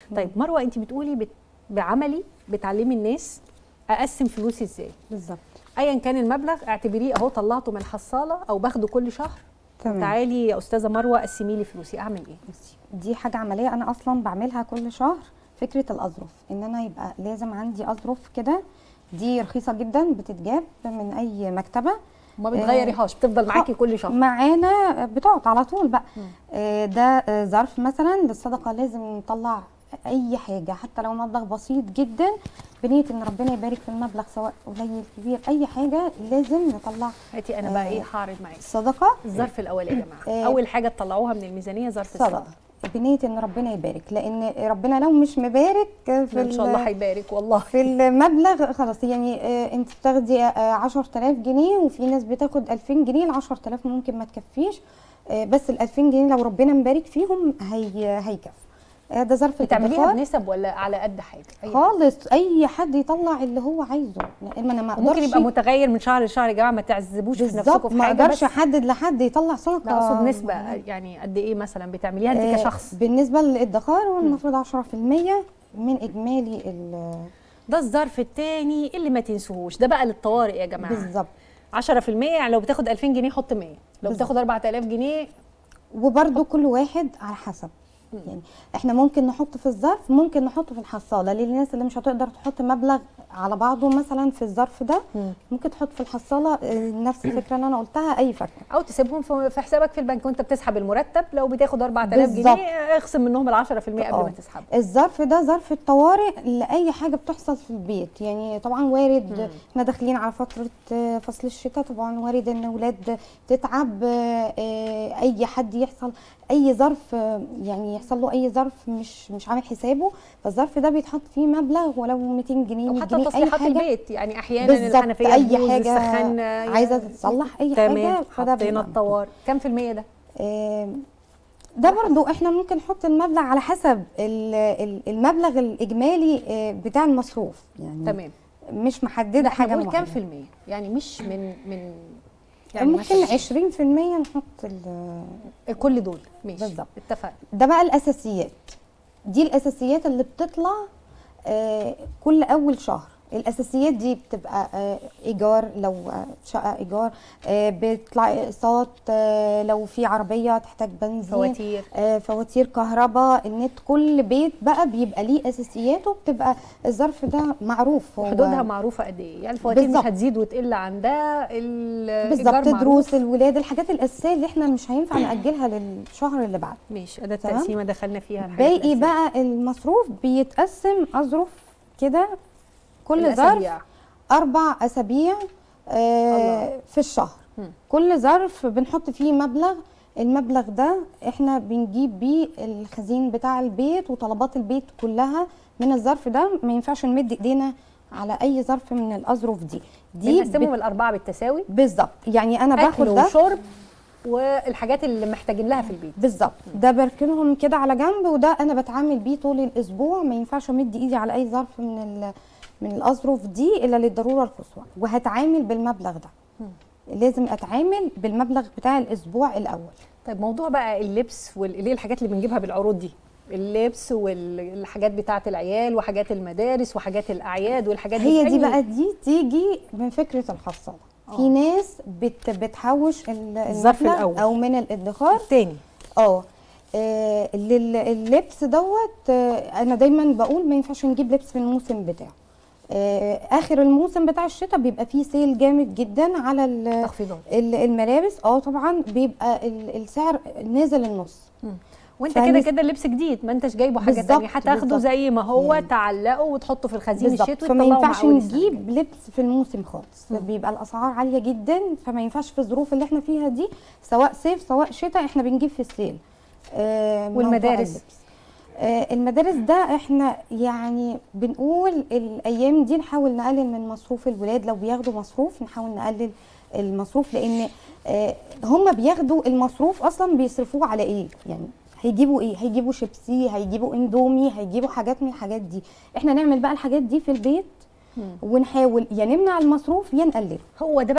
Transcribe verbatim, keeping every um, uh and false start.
طيب مروه، انت بتقولي بت... بعملي بتعلمي الناس اقسم فلوسي ازاي بالظبط. ايا كان المبلغ اعتبريه اهو طلعته من الحصاله او باخده كل شهر. تمام. تعالي يا استاذه مروه قسمي لي فلوسي، اعمل ايه؟ بصي، دي حاجه عمليه انا اصلا بعملها كل شهر. فكره الاظرف ان انا يبقى لازم عندي اظرف كده، دي رخيصه جدا بتتجاب من اي مكتبه، ما بتغيريهاش، بتفضل معاكي كل شهر معانا، بتقعد على طول بقى. آه ده آه ظرف مثلا للصدقه، لازم نطلع اي حاجه حتى لو مبلغ بسيط جدا بنيه ان ربنا يبارك في المبلغ، سواء قليل كبير اي حاجه لازم نطلع. هاتي انا بقى ايه هعرض معاكي الصدقه. الظرف الاول يا جماعه. آه اول حاجه تطلعوها من الميزانيه ظرف الصدقه بنيه ان ربنا يبارك، لان ربنا لو مش مبارك في ان شاء الله هيبارك والله في المبلغ خلاص. يعني آه انت بتاخدي آه عشرة آلاف جنيه، وفي ناس بتاخد ألفين جنيه، ال عشرة آلاف ممكن ما تكفيش، آه بس ال ألفين جنيه لو ربنا مبارك فيهم هي هيكفي. آه ده ظرف بتعمليها بنسب ولا على قد حاجه؟ أي خالص حاجة. اي حد يطلع اللي هو عايزه، لان انا ما اقدرش. ممكن يبقى متغير من شهر لشهر يا جماعه، ما تعذبوش في نفسكم في ما حاجه. اقدرش احدد لحد يطلع صدقه. اقصد نسبه يعني قد ايه مثلا بتعمليها انت آه كشخص؟ بالنسبه للادخار هو المفروض عشرة في المية من اجمالي ال ده الظرف الثاني اللي ما تنسوهوش، ده بقى للطوارئ يا جماعه. بالظبط. عشرة في المية يعني لو بتاخد ألفين جنيه حط مية، لو بالزبط. بتاخد أربعة آلاف جنيه. وبرده كل واحد على حسب. مم. يعني احنا ممكن نحط في الظرف، ممكن نحطه في الحصاله للناس اللي مش هتقدر تحط مبلغ على بعضه مثلا في الظرف ده. مم. ممكن تحط في الحصاله نفس الفكره اللي انا قلتها، اي فكره، او تسيبهم في حسابك في البنك وانت بتسحب المرتب. لو بتاخد أربعة آلاف جنيه اخصم منهم ال عشرة في المية قبل ما تسحب. الظرف ده ظرف الطوارئ لاي حاجه بتحصل في البيت. يعني طبعا وارد مم. احنا داخلين على فتره فصل الشتاء، طبعا وارد ان اولاد تتعب، اي حد يحصل اي ظرف، يعني يحصل له اي ظرف مش مش عامل حسابه، فالظرف ده بيتحط فيه مبلغ ولو مئتين جنيه او حتى تصليحات البيت. يعني احيانا الحنفيه اي حاجه السخان عايزه تتصلح اي حاجه، فده حطينا الطوارئ. كام في المية ده؟ آه ده برضو احنا ممكن نحط المبلغ على حسب المبلغ الاجمالي بتاع المصروف. يعني تمام، مش محدده حاجه معينه. كام في المية؟ يعني مش من من يعني ممكن عشرين في المية نحط كل دول. ماشي بالظبط، اتفقنا. ده بقى الاساسيات، دي الاساسيات اللي بتطلع آه كل اول شهر. الاساسيات دي بتبقى آه ايجار، لو شقه ايجار، آه بيطلع اقساط، آه لو في عربيه تحتاج بنزين، فواتير، آه فواتير كهرباء، النت. كل بيت بقى بيبقى ليه اساسياته، بتبقى الظرف ده معروف. حدودها معروفه قد ايه؟ يعني الفواتير مش هتزيد وتقل عن ده. بالظبط، دروس الولاد، الحاجات الاساسيه اللي احنا مش هينفع ناجلها للشهر اللي بعده. ماشي، ده التقسيمه دخلنا فيها. باقي بقى المصروف بيتقسم اظرف كده، كل ظرف اربع اسابيع آه في الشهر. م. كل ظرف بنحط فيه مبلغ، المبلغ ده احنا بنجيب بيه الخزين بتاع البيت وطلبات البيت كلها من الظرف ده. ما ينفعش نمد ايدينا على اي ظرف من الاظرف دي. دي بنقسمهم بت... الاربعه بالتساوي بالظبط. يعني انا باخد ده وشرب والحاجات اللي محتاجين لها في البيت بالظبط، ده بركنهم كده على جنب، وده انا بتعامل بيه طول الاسبوع. ما ينفعش امد ايدي على اي ظرف من ال من الاظرف دي الا للضروره القصوى، وهتعامل بالمبلغ ده. م. لازم اتعامل بالمبلغ بتاع الاسبوع الاول. طيب موضوع بقى اللبس واللي الحاجات اللي بنجيبها بالعروض دي، اللبس والحاجات بتاعه العيال وحاجات المدارس وحاجات الاعياد والحاجات دي، هي دي بقى دي تيجي من فكره الحصاله. في ناس بت بتحوش الظرف الاول او من الادخار الثاني. اه اللبس دوت، انا دايما بقول ما ينفعش نجيب لبس في الموسم بتاعه. اخر الموسم بتاع الشتاء بيبقى فيه سيل جامد جدا على الملابس. اه طبعا بيبقى السعر نازل النص. م. وانت كده كده اللبس جديد، ما انتش جايبه حاجه ثانيه، هتاخده زي ما هو يعني. تعلقه وتحطه في الخزين الشتوي. فما ينفعش نجيب لبس في الموسم خالص. م. بيبقى الاسعار عاليه جدا، فما ينفعش في الظروف اللي احنا فيها دي، سواء صيف سواء شتاء، احنا بنجيب في السيل. آه والمدارس، آه المدارس ده احنا يعني بنقول الايام دي نحاول نقلل من مصروف الولاد. لو بياخدوا مصروف نحاول نقلل المصروف، لان آه هم بياخدوا المصروف اصلا بيصرفوه على ايه؟ يعني هيجيبوا ايه؟ هيجيبوا شيبسي، هيجيبوا اندومي، هيجيبوا حاجات من الحاجات دي. احنا نعمل بقى الحاجات دي في البيت ونحاول يا نمنع المصروف يا نقلله. هو ده